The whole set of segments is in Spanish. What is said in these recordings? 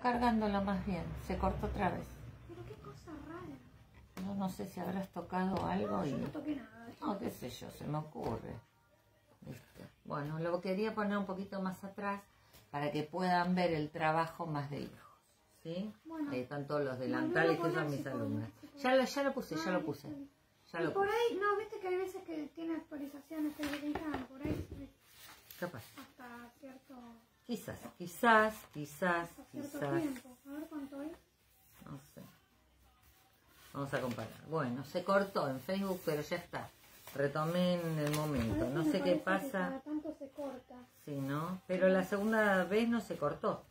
cargándolo más bien. Se cortó otra vez. Pero qué cosa rara. Yo no sé si habrás tocado algo. No, y... yo no toqué nada. No, qué sé yo, se me ocurre. ¿Viste? Bueno, lo quería poner un poquito más atrás para que puedan ver el trabajo más de hijos. ¿Sí? Bueno, ahí están todos los delantales que usan mis alumnas. Ya lo puse. Ya lo puse. Y por ahí, no, viste que hay veces que tiene actualizaciones que verifican por ahí. Capaz. Hasta cierto... Quizás. Hasta cierto tiempo. A ver cuánto es. No sé. Vamos a comparar. Bueno, se cortó en Facebook, pero ya está. Retomé en el momento. No sé qué pasa. Cada tanto se corta. Sí, ¿no? Pero la segunda vez no se cortó.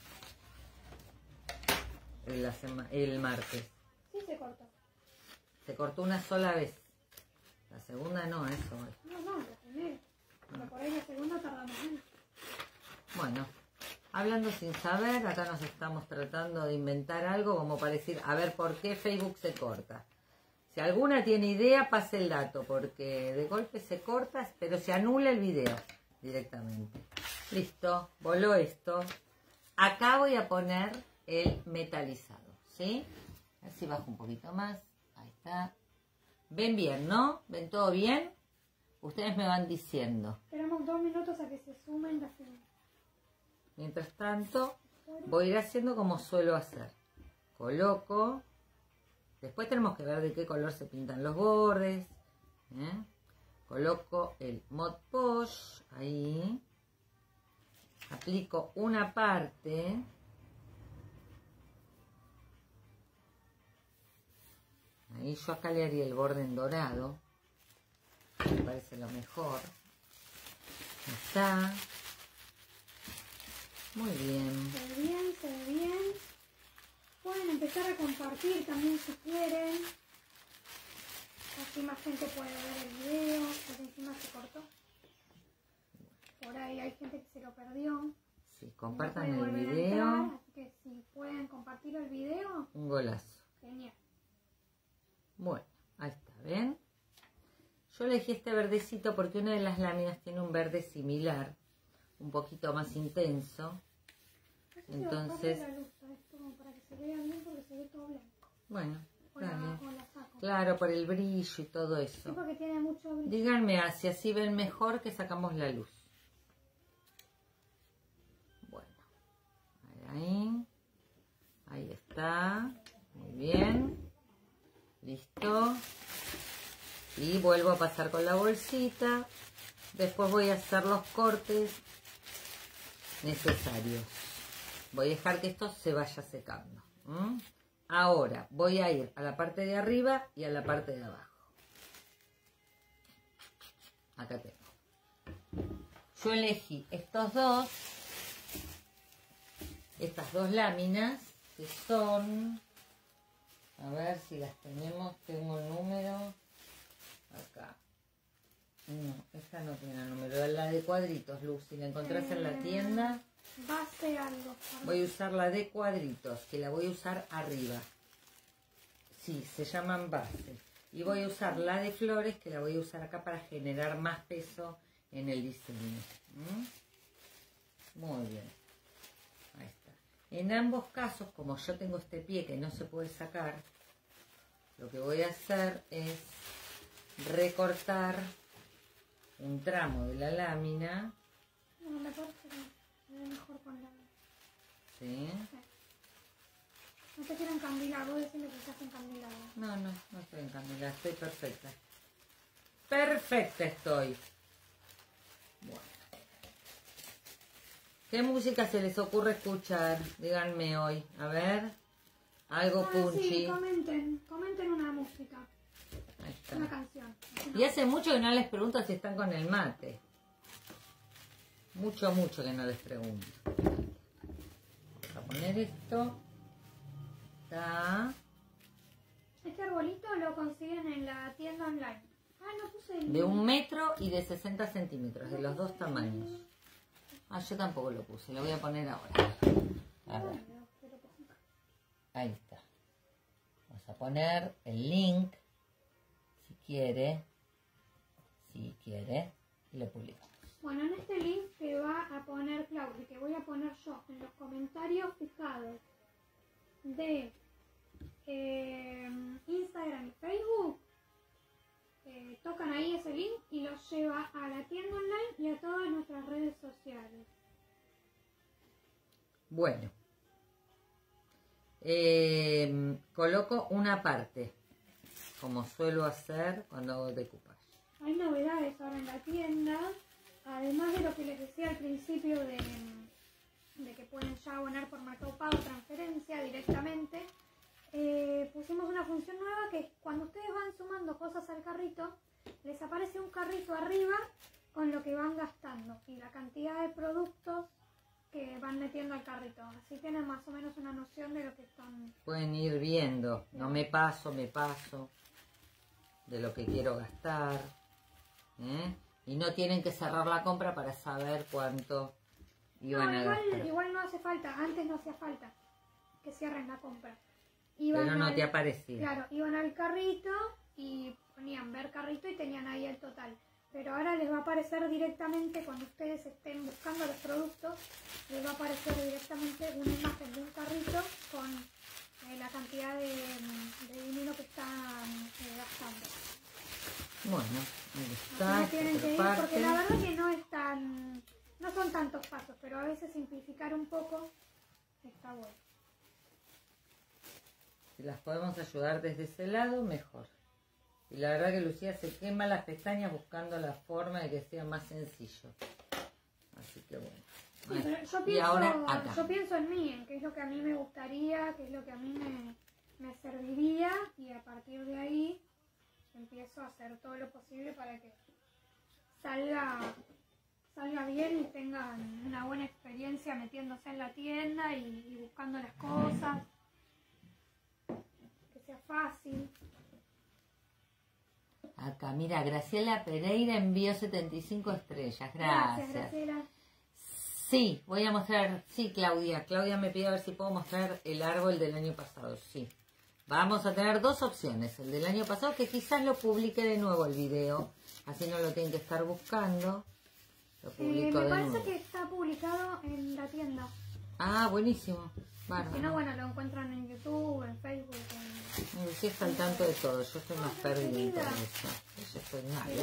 El martes. Sí se cortó. Se cortó una sola vez. La segunda no, eso. No, la primera. Pero por ahí la segunda tardamos menos. Bueno, hablando sin saber, acá nos estamos tratando de inventar algo como para decir, a ver por qué Facebook se corta. Si alguna tiene idea, pase el dato, porque de golpe se corta, pero se anula el video directamente. Listo, voló esto. Acá voy a poner el metalizado, ¿sí? A ver si bajo un poquito más. Ahí está. ¿Ven bien, no? ¿Ven todo bien? Ustedes me van diciendo. Esperamos 2 minutos a que se sumen las figuras. Mientras tanto, voy a ir haciendo como suelo hacer. Coloco. Después tenemos que ver de qué color se pintan los bordes. Coloco el Mod Podge. Ahí. Aplico una parte. Ahí yo acá le haría el borde en dorado. Me parece lo mejor. Ahí está. Muy bien. Se ve bien. Pueden empezar a compartir también si quieren. Así más gente puede ver el video. Porque encima se cortó. Por ahí hay gente que se lo perdió. Sí, compartan No puede el volver a video. entrar, así que si pueden compartir el video, Un golazo. genial. Bueno, ahí está, ¿ven? Yo elegí este verdecito porque una de las láminas tiene un verde similar, un poquito más intenso. Entonces, la luz a esto como para que se vea bien porque se ve todo blanco. bueno, está bien. O la saco. Claro, por el brillo y todo Sí, eso. porque tiene mucho brillo. Díganme si así ven mejor que sacamos la luz. Bueno, ahí está. Muy bien. Listo. Y vuelvo a pasar con la bolsita. Después voy a hacer los cortes necesarios. Voy a dejar que esto se vaya secando. Ahora voy a ir a la parte de arriba y a la parte de abajo. Acá tengo. Yo elegí estas dos láminas que son, a ver si las tenemos, tengo el número acá. No, esta no tiene número, la de cuadritos, Luz, si la encontrás en la tienda. Base algo. Voy a usar la de cuadritos, que la voy a usar arriba. Sí, se llaman base. Y voy a usar la de flores, que la voy a usar acá para generar más peso en el diseño. Muy bien. Ahí está. En ambos casos, como yo tengo este pie que no se puede sacar, lo que voy a hacer es recortar un tramo de la lámina. No, me parece que se ve mejor con la... ¿Sí? No te quiero encandilar, vos decís que estás encandilada. No estoy encandilada, estoy perfecta. Perfecta estoy. Bueno. ¿Qué música se les ocurre escuchar? Díganme hoy. A ver. Algo punchy. Sí, comenten una música. Ahí está. Una canción. Y hace mucho que no les pregunto si están con el mate. Mucho que no les pregunto. Vamos a poner esto. Está. Este arbolito lo consiguen en la tienda online. Ah, no puse el... De 1 metro y de 60 centímetros, de los dos tamaños. Ah, yo tampoco lo puse, lo voy a poner ahora. A ver. Ahí está. Vamos a poner el link, si quiere, y lo publicamos. Bueno, en este link que va a poner Claudia, que voy a poner yo en los comentarios fijados de Instagram y Facebook, tocan ahí ese link y los lleva a la tienda online y a todas nuestras redes sociales. Bueno, coloco una parte, como suelo hacer cuando hago decoupage. Hay novedades ahora en la tienda, además de lo que les decía al principio de que pueden ya abonar por Mercado Pago, transferencia directamente. Pusimos una función nueva que es cuando ustedes van sumando cosas al carrito, les aparece un carrito arriba con lo que van gastando y la cantidad de productos que van metiendo al carrito. Así tienen más o menos una noción de lo que están... Pueden ir viendo, no me paso de lo que quiero gastar. Y no tienen que cerrar la compra para saber cuánto iban a gastar. Igual no hace falta, antes no hacía falta que cierren la compra. Pero no te aparecía. Claro, iban al carrito y ponían ver carrito y tenían ahí el total. Pero ahora les va a aparecer directamente, cuando ustedes estén buscando los productos, les va a aparecer directamente una imagen de un carrito con la cantidad de dinero que están gastando. Bueno, ahí está. No tienen que ir, porque la verdad que no son tantos pasos, pero a veces simplificar un poco está bueno. Si las podemos ayudar desde ese lado, mejor. Y la verdad que Lucía se quema las pestañas buscando la forma de que sea más sencillo. Así que bueno. Sí, yo pienso en mí, en qué es lo que a mí me gustaría, qué es lo que a mí me serviría, y a partir de ahí empiezo a hacer todo lo posible para que salga bien y tengan una buena experiencia metiéndose en la tienda y buscando las cosas, que sea fácil. Acá, mira, Graciela Pereira envió 75 estrellas. Gracias. Graciela. Sí, voy a mostrar. Sí, Claudia. Claudia me pide a ver si puedo mostrar el árbol del año pasado. Sí. Vamos a tener dos opciones. El del año pasado, que quizás lo publique de nuevo el video. Así no lo tienen que estar buscando. Lo publico me de parece nuevo. que está publicado en la tienda. Ah, buenísimo. Si no, bueno, lo encuentran en YouTube, en Facebook. Sí, está al tanto de todo. Yo estoy más perdida en todo eso. Yo estoy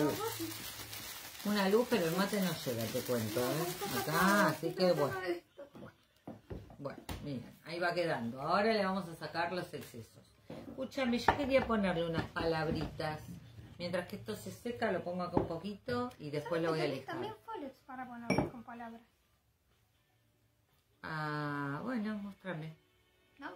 una luz, pero el mate no llega, te cuento. Acá, así que bueno. Bueno, miren, ahí va quedando. Ahora le vamos a sacar los excesos. Escúchame, yo quería ponerle unas palabritas. Mientras que esto se seca, lo pongo acá un poquito y después lo voy a lijar. También follets para poner con palabras. Ah, bueno, muéstrame. ¿No?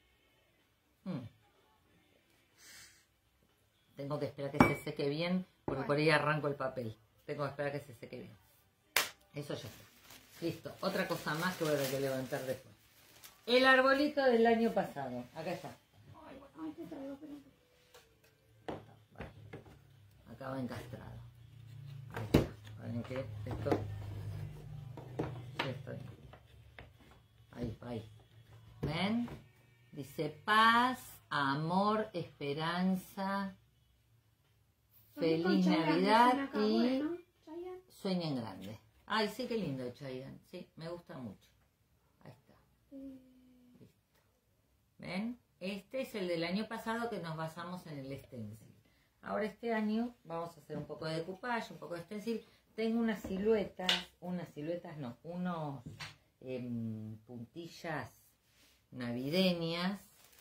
Tengo que esperar que se seque bien, porque por ahí arranco el papel. Tengo que esperar que se seque bien. Eso ya está. Listo. Otra cosa más que voy a tener que levantar después. El arbolito del año pasado. Acá está. Ay, te traigo, pero... Vale. Acá va encastrado. Ahí está. ¿Ven que esto? Ahí. ¿Ven? Dice paz, amor, esperanza, feliz Navidad y sueñen grande. Ay, sí, qué lindo Chayanne. Sí, me gusta mucho. Ahí está. Listo. ¿Ven? Este es el del año pasado que nos basamos en el stencil. Ahora este año vamos a hacer un poco de decoupage, un poco de stencil. Tengo unas siluetas no, unos puntillas navideñas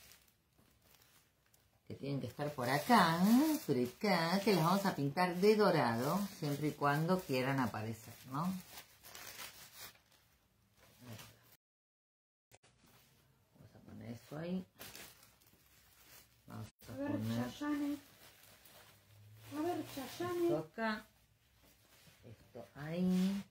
que tienen que estar por acá, que las vamos a pintar de dorado, siempre y cuando quieran aparecer, ¿no? Vamos a poner eso ahí. Vamos a poner esto acá, esto ahí.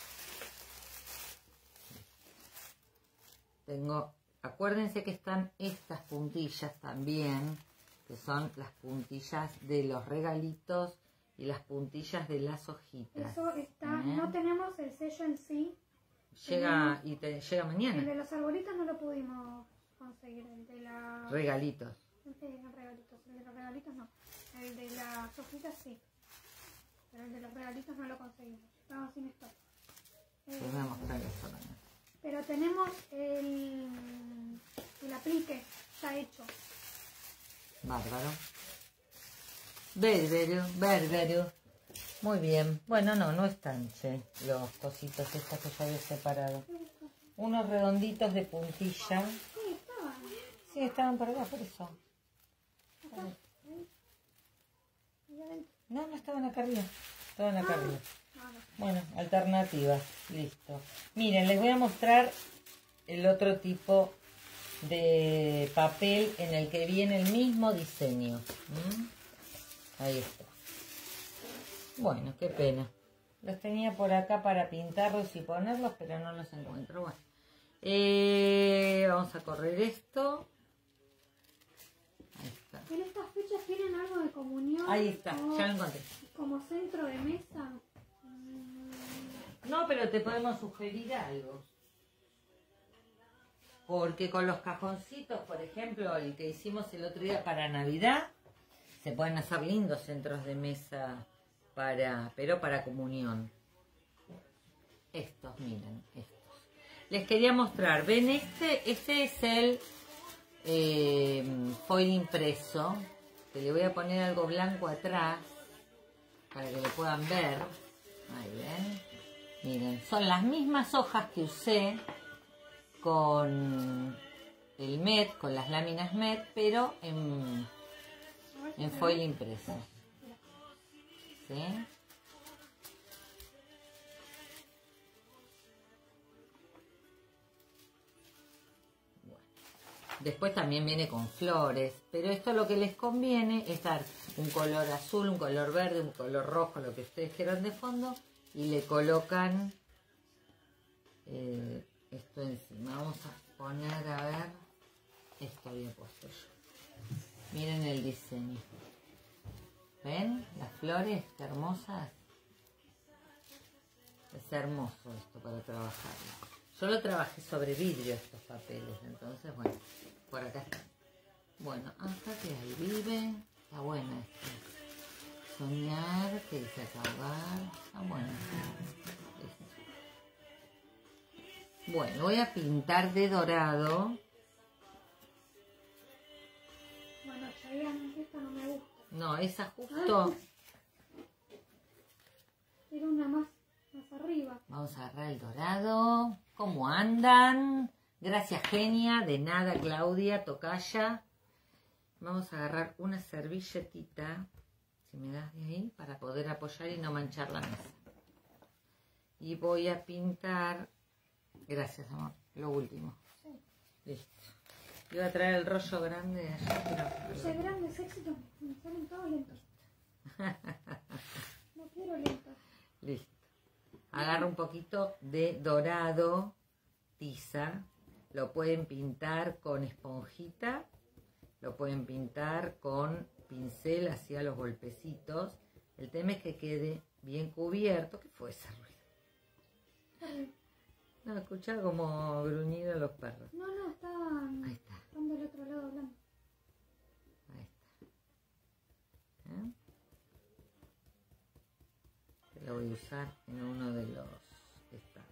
Acuérdense que están estas puntillas también, que son las puntillas de los regalitos y las puntillas de las hojitas. Eso está, no tenemos el sello en sí. Llega y te llega mañana. El de los arbolitos no lo pudimos conseguir, el de la... Regalitos. El de los regalitos no. El de las hojitas sí. Pero el de los regalitos no lo conseguimos. Estamos sin stock. Les voy a mostrar eso también. Pero tenemos el aplique. Está hecho. Bárbaro. Bárbaro, bárbaro. Muy bien. Bueno, no están, che, los cositos estos que yo había separado. Unos redonditos de puntilla. Sí, estaban. Sí, estaban por acá, por eso. Acá. Ahí adentro. No estaban acá arriba. Estaban acá arriba. Ah, no. Bueno, alternativas. Listo. Miren, les voy a mostrar el otro tipo de papel en el que viene el mismo diseño. Ahí está. Bueno, qué pena. Los tenía por acá para pintarlos y ponerlos, pero no los encuentro. Bueno, vamos a correr esto. Ahí está. En estas fechas tienen algo de comunión. Ahí está, ya lo encontré. Como centro de mesa. No, pero te podemos sugerir algo. Porque con los cajoncitos, por ejemplo, el que hicimos el otro día para Navidad, se pueden hacer lindos centros de mesa pero para comunión. Estos, miren, estos. Les quería mostrar, ¿ven este? Este es el foil impreso, que le voy a poner algo blanco atrás, para que lo puedan ver. Ahí ven. Miren, son las mismas hojas que usé con el MET, con las láminas MET, pero en foil impreso. ¿Sí? Bueno. Después también viene con flores, pero esto lo que les conviene es dar un color azul, un color verde, un color rojo, lo que ustedes quieran de fondo, y le colocan esto encima. Vamos a poner, a ver, esto había puesto yo. Miren el diseño. ¿Ven? Las flores, qué hermosas. Es hermoso esto para trabajarlo. Yo lo trabajé sobre vidrio estos papeles, entonces bueno, por acá está. Bueno, acá que ahí vive. Está buena esta. Soñar, que dice acabar. Está buena. Bueno, voy a pintar de dorado. Bueno, Chayanne, esta no me gusta. No, esa justo. Era una más arriba. Vamos a agarrar el dorado. ¿Cómo andan? Gracias, genia. De nada, Claudia, tocaya. Vamos a agarrar una servilletita, si me das de ahí, para poder apoyar y no manchar la mesa. Y voy a pintar. Gracias, amor. Lo último. Sí. Listo. Iba a traer el rollo grande de allá, pero... Ese grande es éxito. Me salen todos lentos. No quiero lentos. Listo. Agarro un poquito de dorado, tiza. Lo pueden pintar con esponjita. Lo pueden pintar con pincel hacia los golpecitos. El tema es que quede bien cubierto. ¿Qué fue ese ruido? No, escuchaba como gruñido los perros. No, estaban. Ahí está. Están del otro lado hablando. Ahí está. ¿Eh? Que lo voy a usar en uno de los estantes.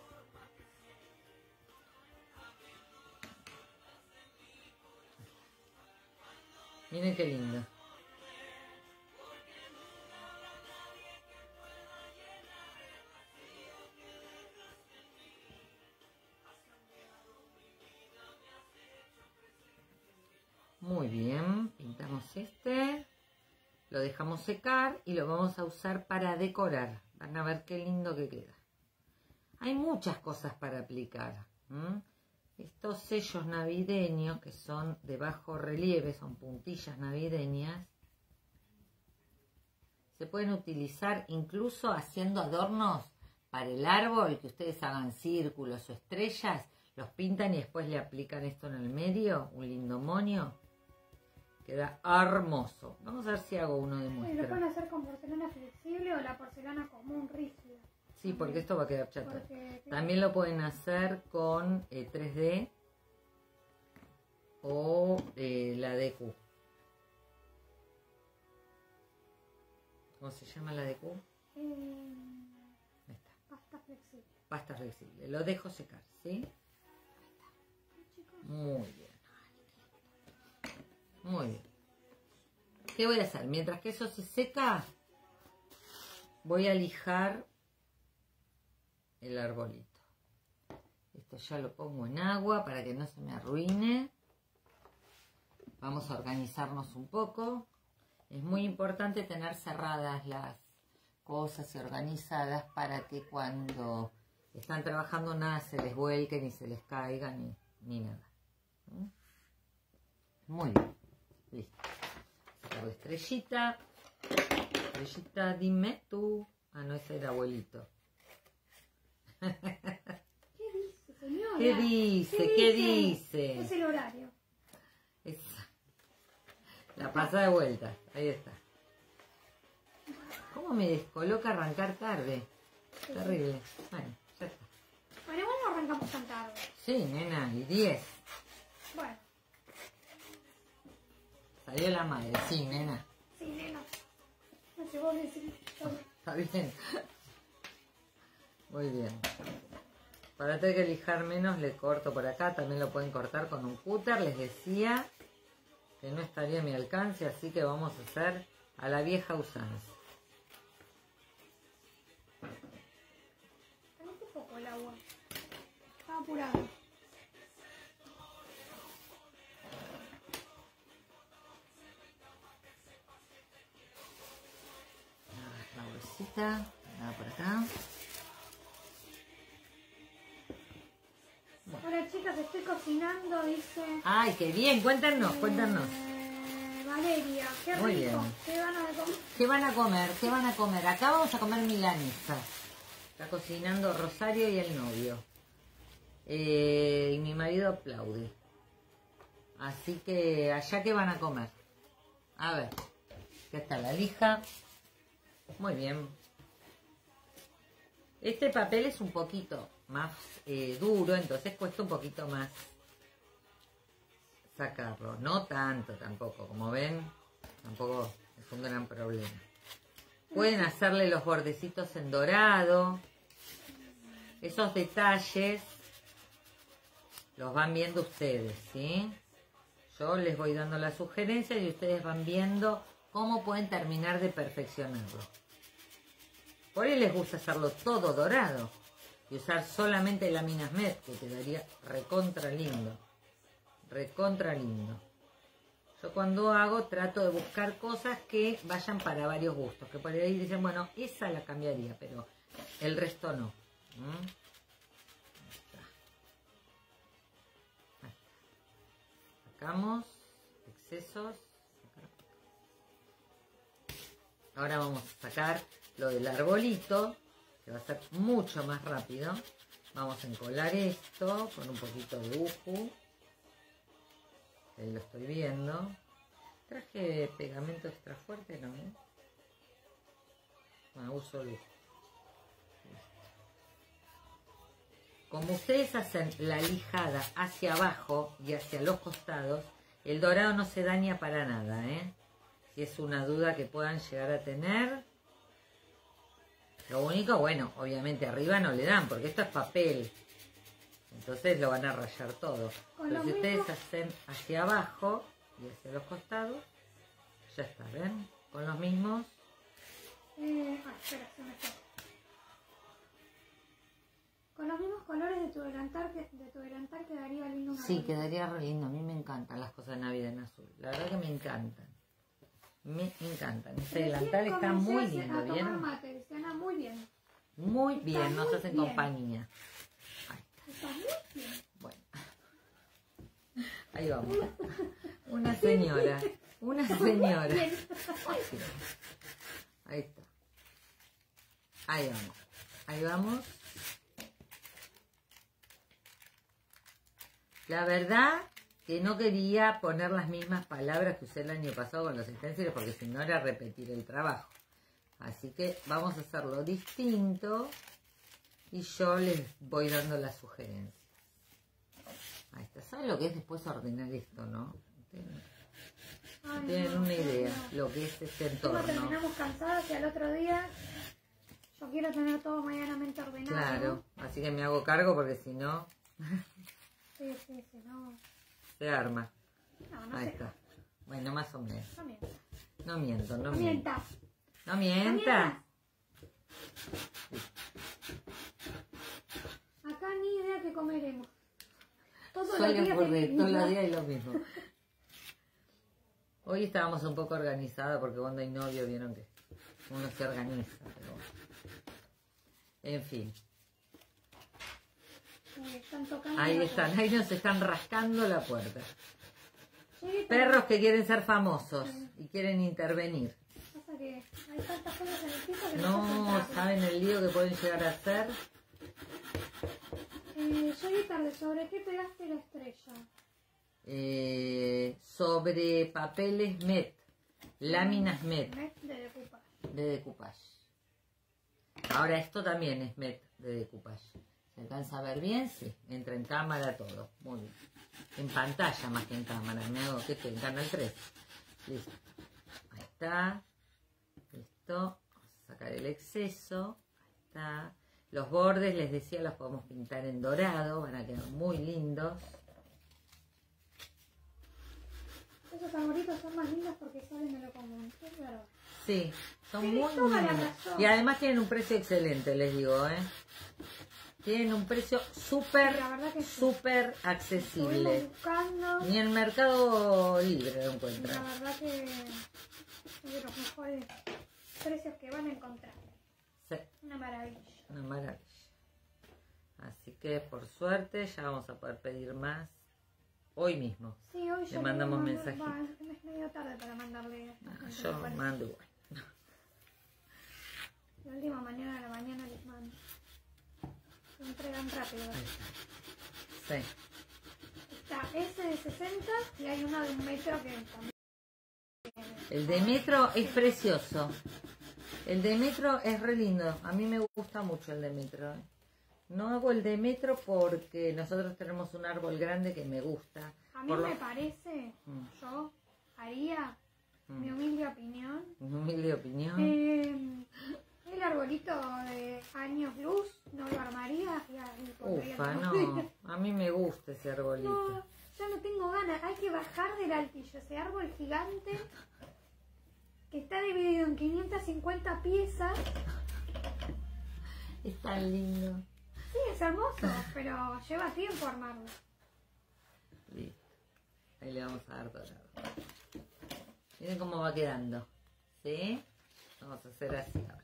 Miren qué lindo. Muy bien, pintamos este, lo dejamos secar y lo vamos a usar para decorar. Van a ver qué lindo que queda. Hay muchas cosas para aplicar. Estos sellos navideños que son de bajo relieve, son puntillas navideñas, se pueden utilizar incluso haciendo adornos para el árbol, que ustedes hagan círculos o estrellas, los pintan y después le aplican esto en el medio, un lindo moño. Queda hermoso. Vamos a ver si hago uno de Sí, muestra. lo pueden hacer con porcelana flexible o la porcelana común rígida. Sí, porque esto va a quedar chato. Porque, También lo pueden hacer con 3D o la DQ. ¿Cómo se llama la DQ? Ahí está. pasta flexible. Pasta flexible. Lo dejo secar, ¿sí? Ay, chicos. Muy bien. ¿Qué voy a hacer? Mientras que eso se seca, voy a lijar el arbolito. Esto ya lo pongo en agua para que no se me arruine. Vamos a organizarnos un poco. Es muy importante tener cerradas las cosas y organizadas para que cuando están trabajando nada se les vuelque, ni se les caiga, ni nada. Muy bien. Listo. Saco Estrellita. Estrellita, dime tú. Ah, no, ese era abuelito. ¿Qué dice, señora? ¿Qué dice? ¿Qué dice? Es el horario. La pasa de vuelta. Ahí está. ¿Cómo me descoloca arrancar tarde? Sí. Terrible. Bueno, ya está. Bueno, igual no arrancamos tan tarde. Sí, nena, y 10. Bueno, Salió la madre. Sí, nena. sí, nena. No sé, vos decís. Está bien. Muy bien. Para tener que lijar menos, le corto por acá. También lo pueden cortar con un cúter. Les decía que no estaría a mi alcance, así que vamos a hacer a la vieja usanza. Caliente un poco el agua. Está apurado. La bolsita, nada por acá. Hola chicas, estoy cocinando, dice Ay, qué bien, cuéntanos. Valeria, qué Muy rico. bien. Qué ganas de comer. ¿Qué van a comer? ¿Qué van a comer? Acá vamos a comer milanesa. Está cocinando Rosario y el novio. Y mi marido aplaude. Así que allá ¿qué van a comer? A ver. ¿Qué está la lija? Muy bien. Este papel es un poquito más duro, entonces cuesta un poquito más sacarlo. No tanto tampoco, como ven, tampoco es un gran problema. Pueden hacerle los bordecitos en dorado. Esos detalles los van viendo ustedes, ¿sí? Yo les voy dando las sugerencias y ustedes van viendo cómo pueden terminar de perfeccionarlo. Por ahí les gusta hacerlo todo dorado y usar solamente láminas MED, que quedaría recontra lindo. Recontra lindo. Yo cuando hago trato de buscar cosas que vayan para varios gustos, que por ahí dicen, bueno, esa la cambiaría, pero el resto no. Sacamos excesos. Ahora vamos a sacar lo del arbolito, que va a ser mucho más rápido. Vamos a encolar esto con un poquito de uju. Ahí lo estoy viendo. Traje pegamento extra fuerte, ¿no? Bueno, uso el uju. Como ustedes hacen la lijada hacia abajo y hacia los costados, el dorado no se daña para nada, ¿eh? Si es una duda que puedan llegar a tener. Lo único, bueno, obviamente arriba no le dan, porque esto es papel. Entonces lo van a rayar todo. Pero si ustedes hacen hacia abajo y hacia los costados, ya está, ¿ven? Con los mismos. Espera, se me fue. Con los mismos colores de tu delantal quedaría lindo. Sí, quedaría re lindo. A mí me encantan las cosas de Navidad en azul. La verdad que me encantan. Me encantan. Este delantal está muy lindo, ¿vieron? Muy bien. Muy bien, nos hacen compañía. Está muy bien. Bueno. Ahí vamos. Una señora. Una señora. Sí. Ahí está. Ahí vamos. Ahí vamos. La verdad que no quería poner las mismas palabras que usé el año pasado con los esténciles porque si no era repetir el trabajo. Así que vamos a hacerlo distinto y yo les voy dando las sugerencias. Ahí está. ¿Saben lo que es después ordenar esto, no? Tienen una idea lo que es este entorno. Terminamos cansadas y al otro día yo quiero tener todo medianamente ordenado. Claro, así que me hago cargo porque si no... Sí, no. Se arma. No Ahí sé. está. Bueno, más o menos. También. No miento, no No miento. mientas. No No mienta. Acá ni idea que comeremos. Todos los Suele días ocurrir, es todos los igual. días es lo mismo. Hoy estábamos un poco organizados porque cuando hay novio vieron que uno se organiza. Pero bueno. En fin. Están tocando Ahí la están, ahí nos están rascando la puerta. puerta. Sí, Perros que quieren ser famosos y quieren intervenir. pasa que hay tantas cosas en el piso que No puedo entrarle. saben el lío que pueden llegar a hacer. Llegué tarde. ¿Sobre qué pegaste la estrella? Sobre papeles MET, láminas MET De decoupage. de decoupage. Ahora esto también es MET de decoupage. ¿Se alcanza a ver bien? Sí. Entra en cámara todo. Muy bien. En pantalla más que en cámara. Me hago que estoy en canal 3. Listo. Ahí está. Listo. Vamos a sacar el exceso. Ahí está. Los bordes, les decía, los podemos pintar en dorado. Van a quedar muy lindos. Esos arbolitos son más lindos porque salen de lo común. Es verdad. Sí, son Tienes muy toda la lindos. razón. Y además tienen un precio excelente, les digo, ¿eh? Tienen un precio súper, Sí, la verdad que sí. súper Estuvimos accesible. buscando. Ni en Mercado Libre lo Y la encuentran. verdad que es de los mejores precios que van a encontrar. Sí, Una maravilla. una maravilla. Así que, por suerte, ya vamos a poder pedir más hoy mismo. Sí, hoy ya mandamos le voy a mensajito. mandar- Es medio tarde para mandarle. Yo mando igual. La última mañana de la mañana les mando. Se entregan rápido. Sí. Está ese de 60 y hay uno de 1 metro que también. El de metro es precioso. El de metro es re lindo. A mí me gusta mucho el de metro. ¿Eh? No hago el de metro porque nosotros tenemos un árbol grande que me gusta. A mí Por lo- me parece, yo haría, mi Mm. humilde opinión, Humilde opinión. el arbolito de años luz no lo armaría y pondría Ufa, el- no. A mí me gusta ese arbolito. No, yo no tengo ganas. Hay que bajar del altillo. Ese árbol gigante que está dividido en 550 piezas. Es tan lindo. Sí, es hermoso, pero lleva tiempo armarlo. Listo. Ahí le vamos a dar dorado. Miren cómo va quedando. ¿Sí? Vamos a hacer así ahora.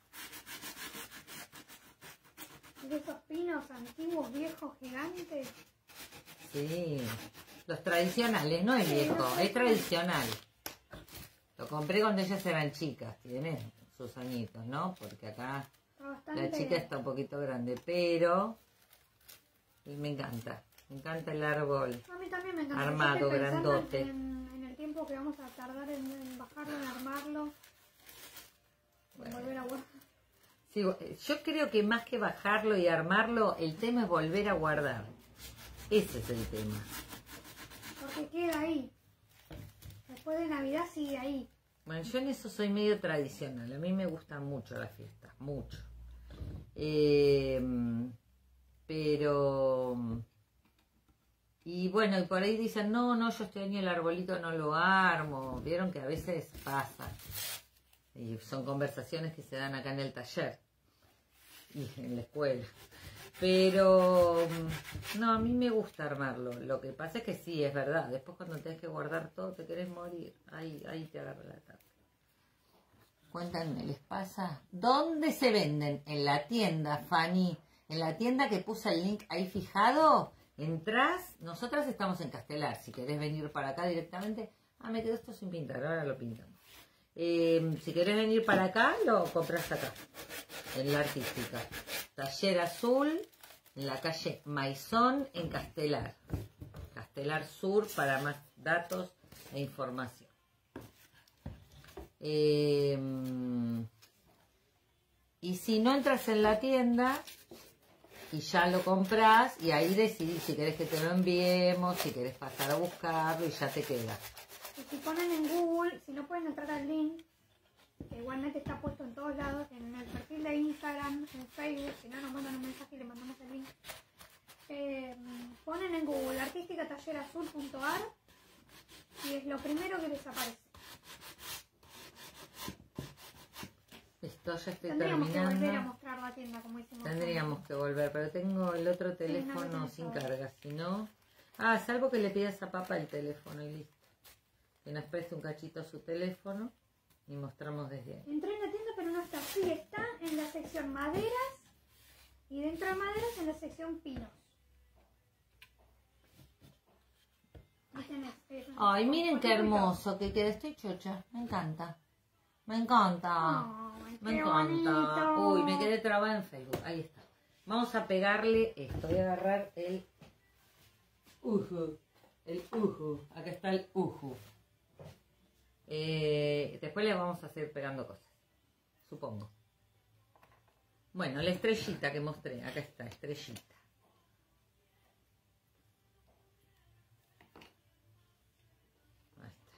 De esos pinos antiguos, viejos, gigantes. Sí. Los tradicionales, no es Sí, viejo, los es tradicional. Lo compré cuando ellas eran chicas. Tienen sus añitos, ¿no? Porque acá Está bastante... la chica está un poquito grande, pero me encanta. Me encanta el árbol. A mí también me encanta. Armado, Yo estoy pensando grandote. en el tiempo que vamos a tardar en bajarlo, en armarlo. En Bueno. volver a guardar. Sí, yo creo que más que bajarlo y armarlo, el tema es volver a guardar. Ese es el tema. Porque queda ahí. Después de Navidad sigue ahí. Bueno, yo en eso soy medio tradicional. A mí me gustan mucho las fiestas, mucho. Pero... Y bueno, y por ahí dicen, no, yo este año el arbolito no lo armo. Vieron que a veces pasa. Y son conversaciones que se dan acá en el taller y en la escuela. Pero no, a mí me gusta armarlo. Lo que pasa es que sí, es verdad. Después cuando tenés que guardar todo, te querés morir. Ahí te agarra la tarde. Cuéntanme, ¿les pasa? ¿Dónde se venden? En la tienda, Fanny. En la tienda que puse el link ahí fijado. Entrás. Nosotras estamos en Castelar. Si querés venir para acá directamente. Me quedó esto sin pintar. Ahora lo pintamos. Si querés venir para acá, lo compras acá, en la Artística. Taller Azul, en la calle Maizón, en Castelar. Castelar Sur, para más datos e información. Y si no entras en la tienda y ya lo compras, y ahí decidís si querés que te lo enviemos, si querés pasar a buscarlo y ya te queda. Y si ponen en Google, si no pueden entrar al link, que igualmente está puesto en todos lados, en el perfil de Instagram, en Facebook, si no nos mandan un mensaje y le mandamos el link. Ponen en Google artísticataller.azul.ar y es lo primero que les aparece. Listo, ya estoy Tendríamos que volver a terminando. mostrar la tienda como hicimos. Tendríamos que volver, pero tengo el otro teléfono tenés sin ahora. carga, si no... Ah, salvo que le pidas a papá el teléfono y listo. Que nos preste un cachito su teléfono y mostramos desde ahí. Entré en la tienda pero no está. Sí, está en la sección maderas y dentro de maderas en la sección pinos. Ahí tenés, Ay, miren qué poquitito. hermoso que queda. Estoy chocha, me encanta. Me encanta. Ay, Me qué encanta. bonito. Uy, me quedé trabada en Facebook. Ahí está. Vamos a pegarle esto. Voy a agarrar el uju. El uju. Acá está el uju. Después le vamos a seguir pegando cosas. Supongo. Bueno, la estrellita que mostré. Acá está, estrellita. Ahí está.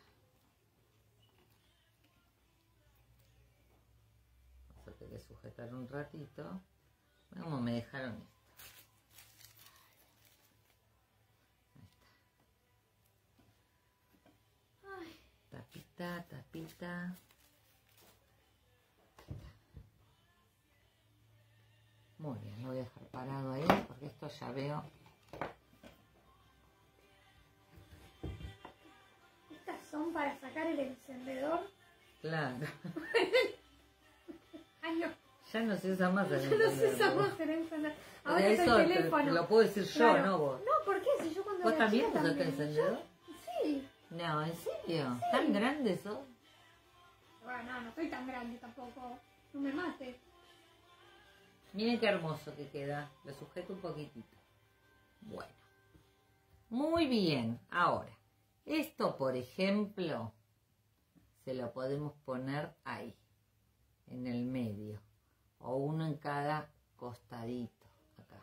Vamos a tener que sujetar un ratito. ¿Cómo me dejaron esto? Ay, Tapita, tapita. Muy bien, lo voy a dejar parado ahí porque esto ya veo. estas son para sacar el encendedor. Claro. Ay, no. Ya no se usa más el No sé encendedor. usamos el encendedor. Ahora De es el eso te teléfono. lo puedo decir yo, Claro. no vos. No, ¿por qué? Si yo cuando ¿Vos era también chica usaste también. encendedor? Sí. No, ¿en serio? ¿Tan grande sos? Bueno, no estoy tan grande tampoco. No me mates. Miren qué hermoso que queda. Lo sujeto un poquitito. Bueno. Muy bien. Ahora, esto, por ejemplo, se lo podemos poner ahí, en el medio. O uno en cada costadito. Acá.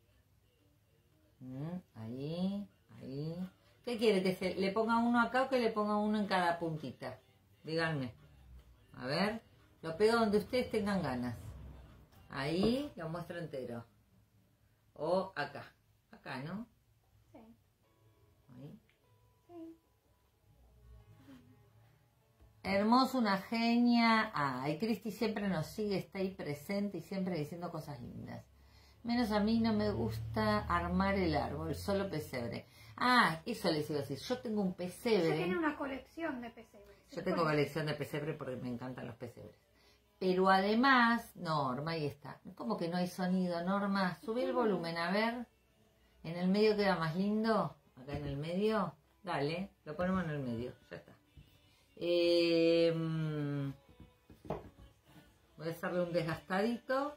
Ahí, ahí. ¿Qué quiere? ¿Que le ponga uno acá o que le ponga uno en cada puntita? Díganme. A ver. Lo pego donde ustedes tengan ganas. Ahí lo muestro entero. O acá. Acá, ¿no? Sí, Ahí. sí. Hermoso, una genia. Ay, Cristi siempre nos sigue, está ahí presente y siempre diciendo cosas lindas. Menos a mí no me gusta armar el árbol, solo pesebre. Ah, eso les iba a decir. Yo tengo un Ella pesebre. tiene una colección de pesebres. Yo tengo colección de pesebre porque me encantan los pesebres. Pero además, Norma, ahí está. ¿Cómo que no hay sonido, Norma? Subí el volumen, a ver. En el medio queda más lindo. Acá en el medio. Dale, lo ponemos en el medio. Ya está. Voy a hacerle un desgastadito.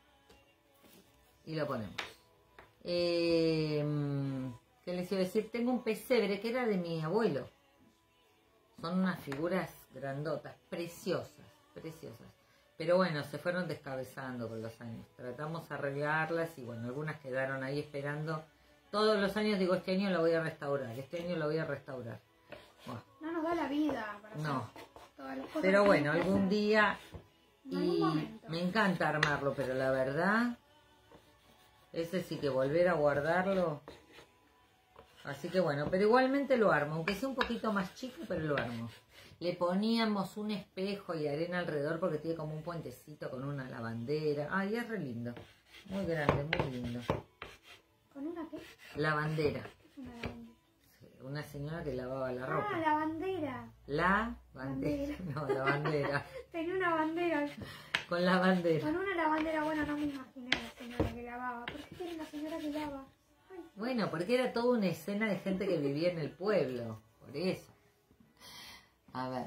Y lo ponemos. ¿Qué les iba a decir? Tengo un pesebre que era de mi abuelo. Son unas figuras grandotas, preciosas, preciosas. Pero bueno, se fueron descabezando con los años. Tratamos de arreglarlas y bueno, algunas quedaron ahí esperando. Todos los años digo, este año lo voy a restaurar, este año lo voy a restaurar. Bueno, No nos da la vida para no. hacer todas las cosas Pero que bueno, hay que algún hacer. día En algún y momento. me encanta armarlo, pero la verdad, ese sí que volver a guardarlo. Así que bueno, pero igualmente lo armo, aunque sea un poquito más chico, pero lo armo. Le poníamos un espejo y arena alrededor porque tiene como un puentecito con una lavandera. Ay, es re lindo. Muy grande, muy lindo. ¿Con una qué? Lavandera. ¿Qué es una lavandera? Una señora que lavaba la Ah, ropa. la bandera. La bandera. No, la bandera. Tenía una bandera. Con la bandera. Con una lavandera, bueno, no me imaginé la señora que lavaba. ¿Por qué tiene una señora que lava? Ay, Bueno, porque era toda una escena de gente que vivía en el pueblo. Por eso. A ver.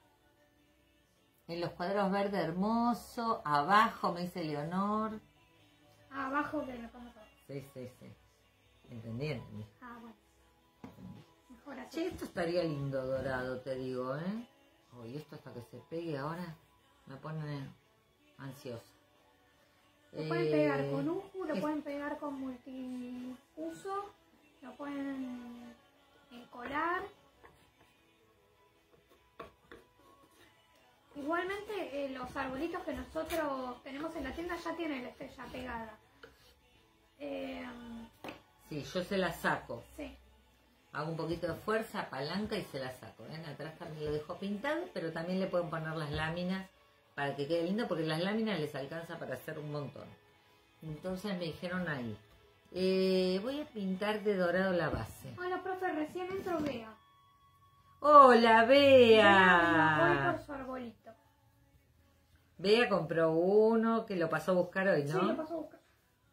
En los cuadros verde hermoso. Abajo me dice Leonor. abajo que me pongo todo. Sí, sí, sí. ¿Entendí? Ah, bueno. Mejor así. Che, esto estaría lindo dorado, te digo, ¿eh? Uy, esto hasta que se pegue ahora me pone ansiosa. Lo pueden pegar con uju, lo es- pueden pegar con multiuso, lo pueden encolar. Igualmente los arbolitos que nosotros tenemos en la tienda ya tienen la estrella pegada. Sí, yo se la saco. Sí. Hago un poquito de fuerza, palanca y se la saco. ¿Ven? Atrás también lo dejo pintado, pero también le pueden poner las láminas para que quede lindo, porque las láminas les alcanza para hacer un montón. Entonces me dijeron ahí, voy a pintar de dorado la base. Hola, profe, recién entro Bea. ¡Hola, Bea! Voy por su arbolito. Bea compró uno que lo pasó a buscar hoy, ¿no? Sí, lo pasó a buscar.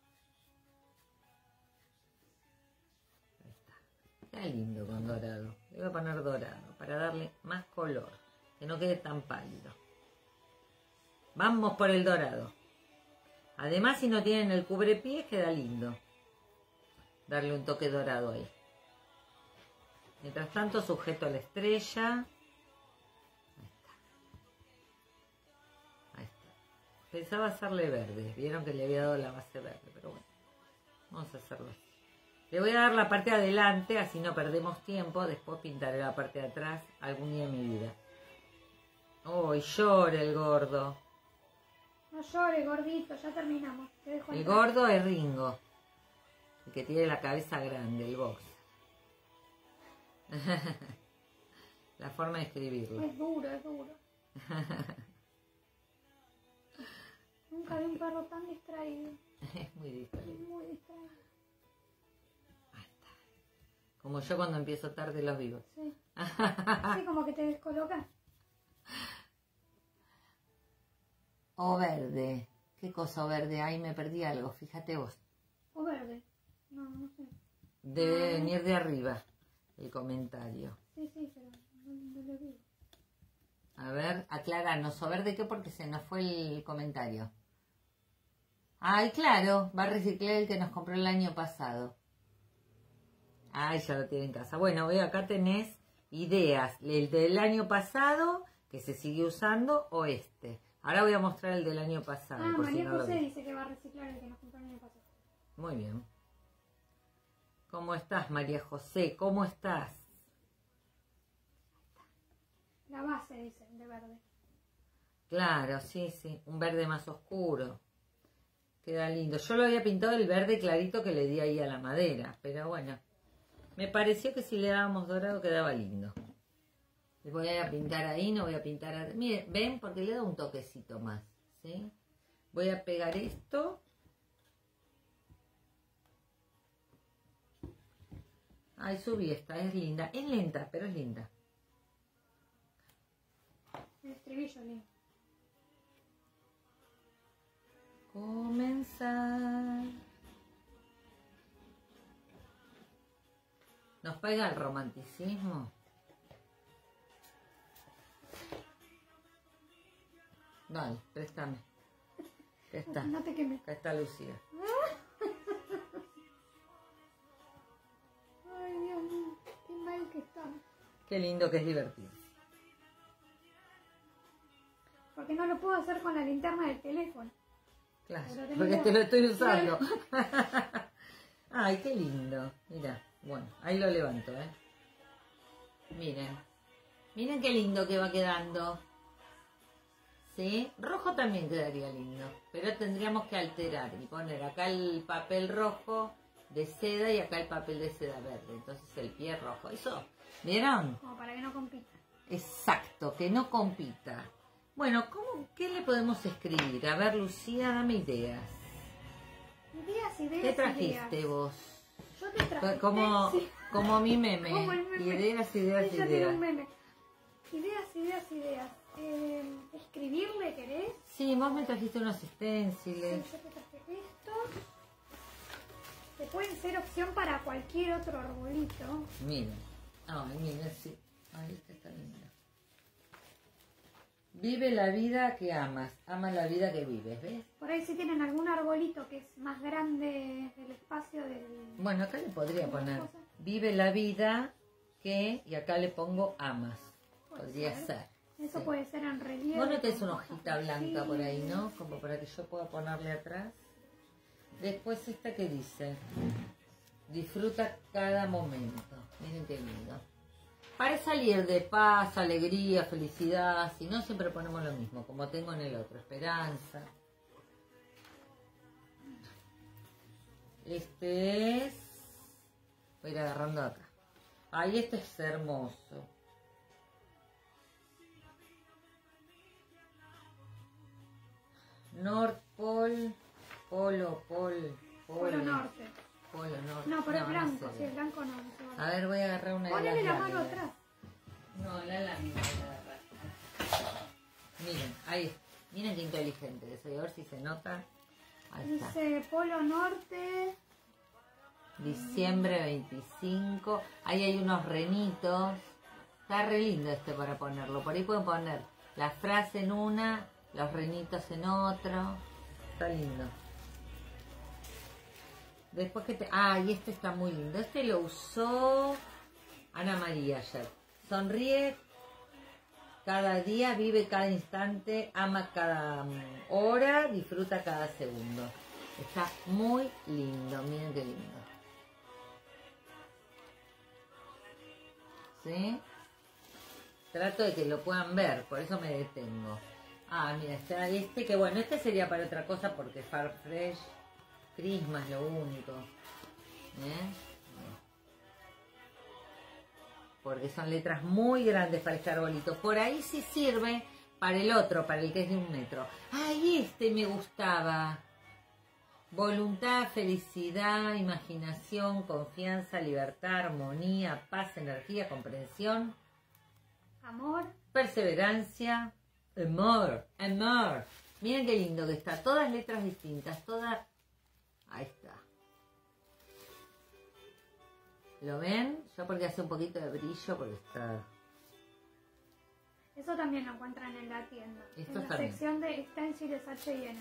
Ahí está. Queda lindo con dorado. Le voy a poner dorado para darle más color, que no quede tan pálido. Vamos por el dorado. Además, si no tienen el cubrepiés, queda lindo darle un toque dorado ahí. Mientras tanto, sujeto la estrella. Ahí está. Pensaba hacerle verde. Vieron que le había dado la base verde, pero bueno, vamos a hacerlo así. Le voy a dar la parte de adelante, así no perdemos tiempo. Después pintaré la parte de atrás algún día en mi vida. ¡Oh, y llora el gordo! No llores, gordito, ya terminamos. Te dejo El entrar. gordo es Ringo, el que tiene la cabeza grande, el boxer. La forma de escribirlo. Es duro, es duro. Nunca vi un perro tan distraído. Es muy distraído. Muy distraído. Ahí está. Como yo cuando empiezo tarde los vivos. Sí. Sí, como que te descolocas. O verde. ¿Qué cosa verde? Ahí me perdí algo, fíjate vos. O verde. No, no sé. Debe venir de arriba el comentario. Sí, sí, pero no lo vi. A ver, acláranos. ¿O verde qué? Porque se nos fue el comentario. Ay, claro, va a reciclar el que nos compró el año pasado. Ay, ya lo tiene en casa. Bueno, ve, acá tenés ideas. El del año pasado, que se sigue usando, o este. Ahora voy a mostrar el del año pasado. Ah, por si María no lo José vi. dice que va a reciclar el que nos compró el año pasado. Muy bien. ¿Cómo estás, María José? ¿Cómo estás? La base, dice, de verde. Claro, sí, sí. Un verde más oscuro. Queda lindo. Yo lo había pintado el verde clarito que le di ahí a la madera. Pero bueno, me pareció que si le dábamos dorado quedaba lindo. Le voy a pintar ahí, no voy a pintar... Miren, ven, porque le da un toquecito más, ¿sí? Voy a pegar esto. Ay, subí esta, es linda. Es lenta, pero es linda. El estribillo, lindo. Comenzar. ¿Nos pega el romanticismo? Dale, préstame. Acá está. No te quemes. Acá está Lucía. Ay, Dios mío, qué mal que estamos. Qué lindo que es divertirse. Porque no lo puedo hacer con la linterna del teléfono. Claro, Pero tenés porque la- te lo estoy usando. Ay, qué lindo. Mira, bueno, ahí lo levanto, ¿eh? Miren. Miren qué lindo que va quedando. ¿Sí? Rojo también quedaría lindo. Pero tendríamos que alterar y poner acá el papel rojo de seda y acá el papel de seda verde. Entonces el pie rojo. ¿Eso? ¿Vieron? Como para que no compita. Exacto, que no compita. Bueno, ¿qué le podemos escribir? A ver, Lucía, dame ideas. Ideas, ideas, ¿Qué trajiste ideas. vos? Yo te traje. Como, Sí. como mi meme. Como el meme. Ideas, ideas, Ella tiene ideas. un meme. Ideas, ideas, ideas. ¿Escribirle querés? Sí, vos me trajiste unos Sí, stenciles. yo te traje estos. Que pueden ser opción para cualquier otro arbolito. Miren. Ay, miren, sí. Ay, esta está linda. Vive la vida que amas. Ama la vida que vives, ¿ves? Por ahí si tienen algún arbolito que es más grande del espacio del... Bueno, acá le podría ¿Alguna poner cosa? vive la vida que... Y acá le pongo amas. Puede Podría ser. ser. Eso Sí. puede ser en relieve. Vos no tenés con una cosas hojita blanca así. por ahí, ¿no? Como para que yo pueda ponerle atrás. Después esta que dice, disfruta cada momento. Miren qué lindo. Para salir de paz, alegría, felicidad, si no siempre ponemos lo mismo, como tengo en el otro, esperanza. Este es... Voy a ir agarrando acá. Ay, este es hermoso. North Pole, Polo norte. Polo norte. No, pero es blanco, no sé. sí, el blanco no. No se va. A ver, voy a agarrar una de Ponele las la mano láminas. atrás. No, la lámina voy a agarrar. Miren, ahí. Miren qué inteligente que soy. A ver si se nota. Ahí está. Dice Polo Norte. Diciembre 25. Ahí hay unos renitos. Está re lindo este para ponerlo. Por ahí pueden poner la frase en una, los renitos en otro. Está lindo. Después que te... Ah, y este está muy lindo. Este lo usó Ana María ayer. Sonríe cada día, vive cada instante, ama cada hora, disfruta cada segundo. Está muy lindo, miren qué lindo. ¿Sí? Trato de que lo puedan ver, por eso me detengo. Ah, mira, está este que bueno, este sería para otra cosa porque Farfresh Christmas lo único. Porque son letras muy grandes para este arbolito. Por ahí sí sirve para el otro, para el que es de 1 metro. ¡Ay, este me gustaba! Voluntad, felicidad, imaginación, confianza, libertad, armonía, paz, energía, comprensión, Amor. perseverancia, amor, amor. Miren qué lindo que está. Todas letras distintas, todas... Ahí está. ¿Lo ven? Yo porque hace un poquito de brillo, porque está... Eso también lo encuentran en la tienda. Esto en la también. sección de stenciles H&M.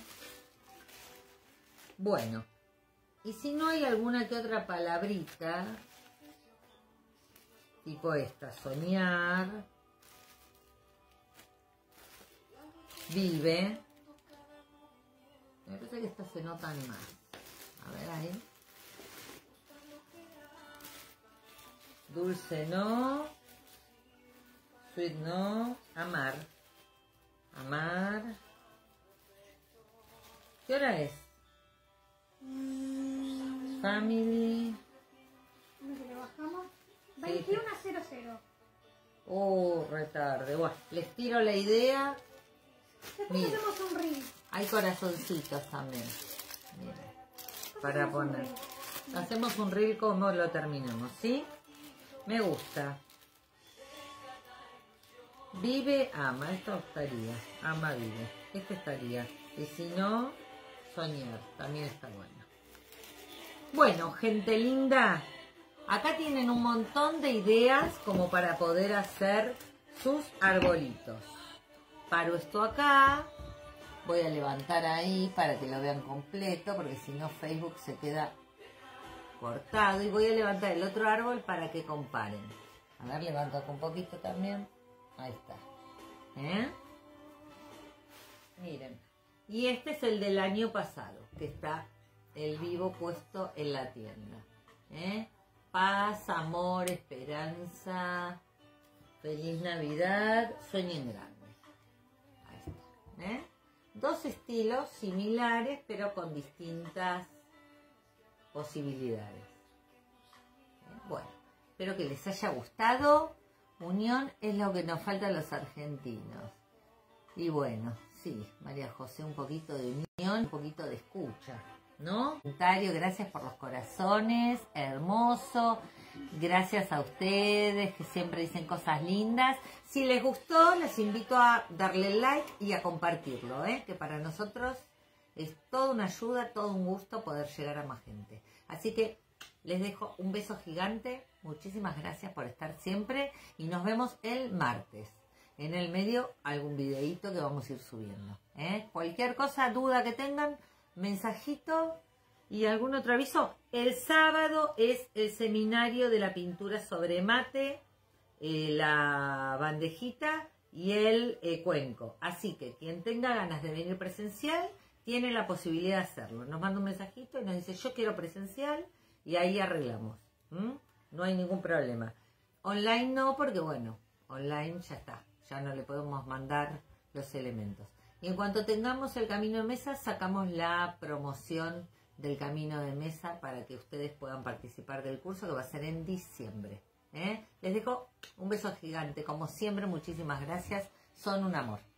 Bueno, y si no hay alguna que otra palabrita, tipo esta, soñar, vive, me parece que estas se notan más. A ver ahí. Dulce no, sweet no, amar, amar. ¿Qué hora es? Family. ¿Cómo que le bajamos? 21:00. Retarde. Bueno, les tiro la idea. Después Mira. hacemos un reel. Hay corazoncitos también. Miren, para Hacemos un poner. reel. Hacemos un reel como lo terminamos, ¿sí? Me gusta. Vive, ama. Esto estaría. Ama, vive. Este estaría. Y si no, soñar. También está bueno. Bueno, gente linda. Acá tienen un montón de ideas como para poder hacer sus arbolitos. Paro esto acá. Voy a levantar ahí para que lo vean completo, porque si no Facebook se queda cortado. Y voy a levantar el otro árbol para que comparen. A ver, levanto acá un poquito también. Ahí está. Miren. Y este es el del año pasado, que está el vivo puesto en la tienda. Paz, amor, esperanza, feliz Navidad, sueñen grande. Ahí está. Dos estilos similares, pero con distintas posibilidades. Bueno, espero que les haya gustado. Unión es lo que nos falta a los argentinos. Y bueno, sí, María José, un poquito de unión, un poquito de escucha, ¿no? Comentario, gracias por los corazones, hermoso. Gracias a ustedes que siempre dicen cosas lindas. Si les gustó, les invito a darle like y a compartirlo, que para nosotros es toda una ayuda, todo un gusto poder llegar a más gente. Así que les dejo un beso gigante. Muchísimas gracias por estar siempre y nos vemos el martes. En el medio algún videíto que vamos a ir subiendo. Cualquier cosa, duda que tengan, mensajito y algún otro aviso. El sábado es el seminario de la pintura sobre mate, la bandejita y el cuenco. Así que quien tenga ganas de venir presencial tiene la posibilidad de hacerlo. Nos manda un mensajito y nos dice yo quiero presencial y ahí arreglamos. No hay ningún problema. Online no, porque bueno, online ya está. Ya no le podemos mandar los elementos. Y en cuanto tengamos el camino de mesa, sacamos la promoción del camino de mesa para que ustedes puedan participar del curso que va a ser en diciembre. Les dejo un beso gigante. Como siempre, muchísimas gracias. Son un amor.